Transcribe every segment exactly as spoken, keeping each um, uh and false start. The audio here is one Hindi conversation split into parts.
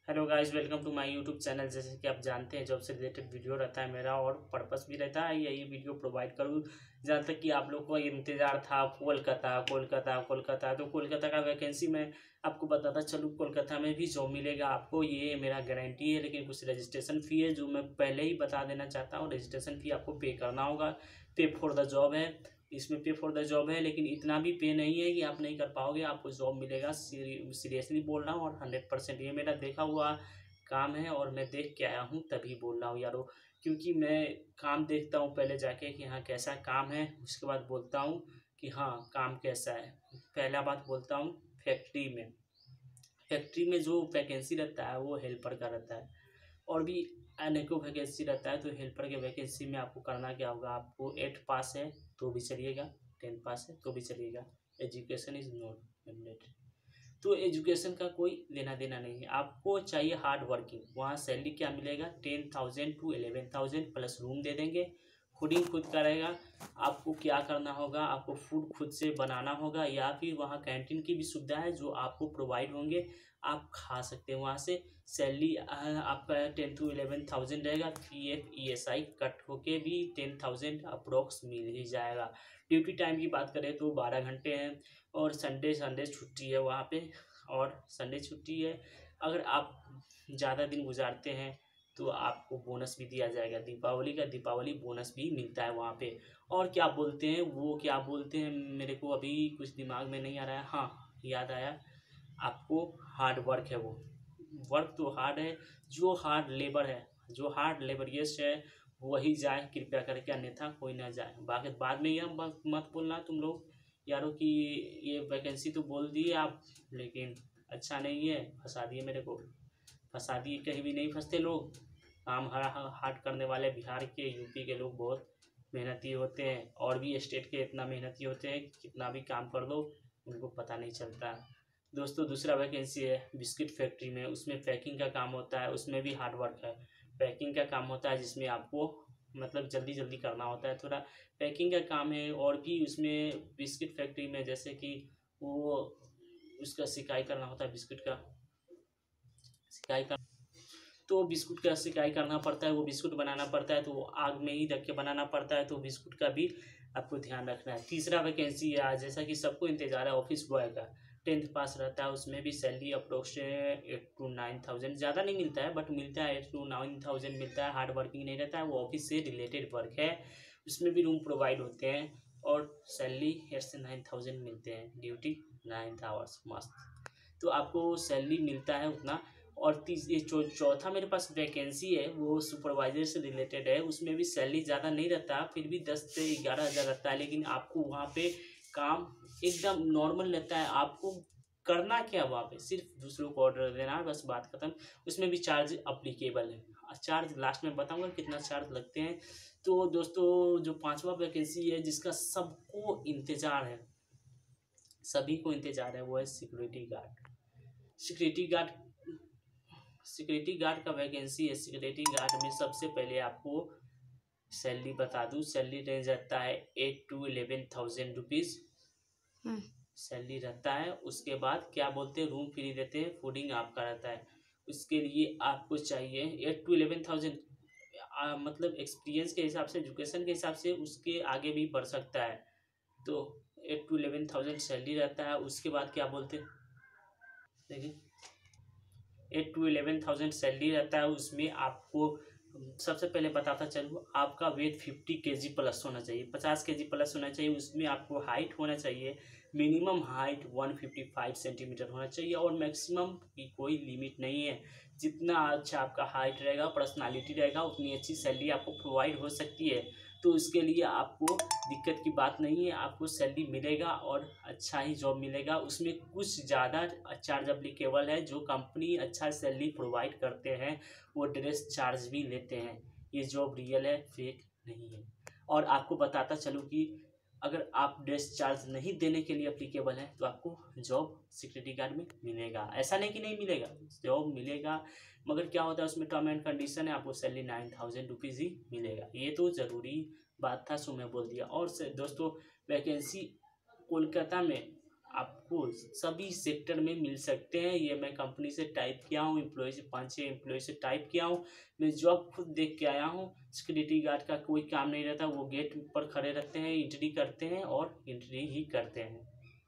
Hello guys, welcome to my YouTube channel. जैसे कि आप जानते हैं, जॉब से रिलेटेड वीडियो रहता है मेरा और पर्पस भी रहता है यही वीडियो प्रोवाइड करूँ। जहाँ तक कि आप लोग को इंतज़ार था कोलकाता कोलकाता कोलकाता, तो कोलकाता का वैकेंसी मैं आपको बताता चलूँ। कोलकाता में भी जॉब मिलेगा आपको, ये मेरा गारंटी है। लेकिन कुछ रजिस्ट्रेशन फ़ी है जो मैं पहले ही बता देना चाहता हूँ। रजिस्ट्रेशन फ़ी आपको पे करना होगा। पे फॉर द जॉब है, इसमें पे फॉर द जॉब है, लेकिन इतना भी पे नहीं है कि आप नहीं कर पाओगे। आपको जॉब मिलेगा, सीरियसली बोल रहा हूँ, और हंड्रेड परसेंट ये मेरा देखा हुआ काम है और मैं देख के आया हूँ तभी बोल रहा हूँ यारो। क्योंकि मैं काम देखता हूँ पहले जाके कि हाँ कैसा काम है, उसके बाद बोलता हूँ कि हाँ काम कैसा है। पहला बात बोलता हूँ, फैक्ट्री में फैक्ट्री में जो वैकेंसी रहता है वो हेल्पर का रहता है, और भी अनेकों वैकेंसी रहता है। तो हेल्पर के वैकेंसी में आपको करना क्या होगा, आपको एट पास है तो भी चलिएगा, टेन पास है तो भी चलिएगा। Education is not mandatory. तो एजुकेशन का कोई लेना देना नहीं है, आपको चाहिए हार्ड वर्किंग। वहाँ सैलरी क्या मिलेगा, ten thousand to eleven thousand plus room दे देंगे। फूडिंग खुद का रहेगा। आपको क्या करना होगा, आपको फूड खुद से बनाना होगा, या फिर वहाँ कैंटीन की भी सुविधा है जो आपको प्रोवाइड होंगे, आप खा सकते हैं वहाँ से। सैलरी आपका टेन टू इलेवन थाउजेंड रहेगा। P F E S I cut होके भी टेन थाउजेंड अप्रोक्स मिल ही जाएगा। ड्यूटी टाइम की बात करें तो बारह घंटे हैं, और संडे संडे छुट्टी है वहाँ पे, और संडे छुट्टी है। अगर आप ज़्यादा दिन गुजारते हैं तो आपको बोनस भी दिया जाएगा। दीपावली का दीपावली बोनस भी मिलता है वहाँ पे। और क्या बोलते हैं वो, क्या बोलते हैं मेरे को अभी कुछ दिमाग में नहीं आ रहा है। हाँ याद आया, आपको हार्ड वर्क है वो। वर्क तो हार्ड है, जो हार्ड लेबर है, जो हार्ड लेबरियस है वही जाए कृपया करके, अन्यथा कोई ना जाए। बाकी बाद में यह मत मत बोलना तुम लोग यारों कि ये वैकेंसी तो बोल दिए आप, लेकिन अच्छा नहीं है, फंसा दिए मेरे को। फंसा दिए, कहीं भी नहीं फंसते लोग। काम हार्ड करने वाले बिहार के, यूपी के लोग बहुत मेहनती होते हैं, और भी स्टेट के इतना मेहनती होते हैं, कितना भी काम कर दो उनको पता नहीं चलता। दोस्तों दूसरा वैकेंसी है बिस्किट फैक्ट्री में, उसमें पैकिंग का काम होता है, उसमें भी हार्ड वर्क है। पैकिंग का काम होता है जिसमें आपको मतलब जल्दी जल्दी करना होता है, थोड़ा पैकिंग का काम है। और भी उसमें बिस्किट फैक्ट्री में जैसे कि वो उसका सिकाई करना होता है, बिस्किट का सिकाई कर तो बिस्कुट का सिकाई करना पड़ता है, वो बिस्कुट बनाना पड़ता है, तो वो आग में ही रख के बनाना पड़ता है, तो बिस्कुट का भी आपको ध्यान रखना है। तीसरा वैकेंसी है आज, जैसा कि सबको इंतजार है ऑफिस बॉय का। टेंथ पास रहता है, उसमें भी salary approx eight to nine thousand, ज़्यादा नहीं मिलता है बट मिलता है, एट टू नाइन थाउजेंड मिलता है। हार्ड वर्किंग नहीं रहता है, वो ऑफिस से रिलेटेड वर्क है। उसमें भी रूम प्रोवाइड होते हैं, और सैलरी एट से नाइन थाउजेंड मिलते हैं। ड्यूटी नाइन आवर्स मस्त, तो आपको सैलरी मिलता है उतना। और तीस ये चौ चौथा मेरे पास वैकेंसी है, वो सुपरवाइजर से रिलेटेड है। उसमें भी सैलरी ज़्यादा नहीं रहता, फिर भी दस से ग्यारह हज़ार रहता है, लेकिन आपको वहाँ पे काम एकदम नॉर्मल रहता है। आपको करना क्या वहाँ पे, सिर्फ दूसरों को ऑर्डर देना है, बस बात खत्म। उसमें भी चार्ज अप्लीकेबल है, चार्ज लास्ट में बताऊँगा कितना चार्ज लगते हैं। तो दोस्तों जो पाँचवा वैकेंसी है जिसका सबको इंतज़ार है, सभी को इंतज़ार है, वो है security guard. Security guard security guard का वैकेंसी है। सिक्योरिटी गार्ड में सबसे पहले आपको सैलरी बता दूं, सैलरी रेंज रहता है eight to eleven thousand rupees salary रहता है। उसके बाद क्या बोलते हैं, रूम फ्री देते हैं, फूडिंग आपका रहता है। उसके लिए आपको चाहिए एट टू इलेवन थाउजेंड, मतलब एक्सपीरियंस के हिसाब से, एजुकेशन के हिसाब से उसके आगे भी बढ़ सकता है। तो eight to eleven thousand salary रहता है। उसके बाद क्या बोलते हैं, देखिए eight to eleven thousand salary रहता है। उसमें आपको सबसे पहले बताता चलूँ, आपका वेट फिफ्टी के जी प्लस होना चाहिए, पचास के जी प्लस होना चाहिए। उसमें आपको हाइट होना चाहिए, minimum height one fifty five centimetre होना चाहिए, और मैक्सिमम की कोई लिमिट नहीं है। जितना अच्छा आपका हाइट रहेगा, पर्सनालिटी रहेगा, उतनी अच्छी सैलरी आपको प्रोवाइड हो सकती है। तो उसके लिए आपको दिक्कत की बात नहीं है, आपको सैलरी मिलेगा और अच्छा ही जॉब मिलेगा। उसमें कुछ ज़्यादा चार्ज अप्लीकेबल है, जो कंपनी अच्छा सैलरी प्रोवाइड करते हैं वो ड्रेस चार्ज भी लेते हैं। ये जॉब रियल है, फेक नहीं है। और आपको बताता चलूँ कि अगर आप ड्रेस चार्ज नहीं देने के लिए अप्लीकेबल है तो आपको जॉब सिक्योरिटी गार्ड में मिलेगा। ऐसा नहीं कि नहीं मिलेगा, जॉब मिलेगा, मगर क्या होता है उसमें टर्म एंड कंडीशन है, आपको सैलरी नाइन थाउजेंड रुपीज़ ही मिलेगा। ये तो ज़रूरी बात था, सो मैं बोल दिया। और से दोस्तों वैकेंसी कोलकाता में आपको आपको सभी सेक्टर में मिल सकते हैं। ये मैं कंपनी से टाइप किया हूँ, एम्प्लॉय से पाँच छः एम्प्लॉय से टाइप किया हूँ। मैं जॉब खुद देख के आया हूँ। सिक्योरिटी गार्ड का कोई काम नहीं रहता, वो गेट पर खड़े रहते हैं, एंट्री करते हैं और एंट्री ही करते हैं।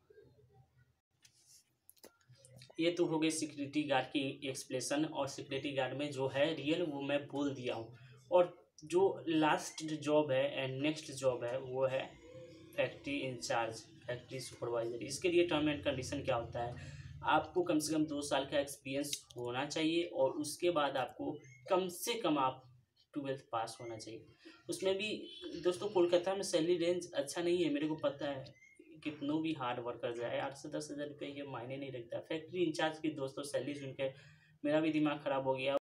ये तो हो गई सिक्योरिटी गार्ड की एक्सप्लेशन, और सिक्योरिटी गार्ड में जो है रियल वो मैं बोल दिया हूँ। और जो लास्ट जॉब है एंड नेक्स्ट जॉब है वो है फैक्ट्री इंचार्ज, फैक्ट्री सुपरवाइजर। इसके लिए टर्म एंड कंडीशन क्या होता है, आपको कम से कम दो साल का एक्सपीरियंस होना चाहिए और उसके बाद आपको कम से कम आप ट्वेल्थ पास होना चाहिए। उसमें भी दोस्तों कोलकाता में सैलरी रेंज अच्छा नहीं है, मेरे को पता है। कितनों भी हार्ड वर्कर जाए, आठ से दस हज़ार रुपये ये मायने नहीं रखता। फैक्ट्री इंचार्ज की दोस्तों सैलरी सुन के मेरा भी दिमाग ख़राब हो गया।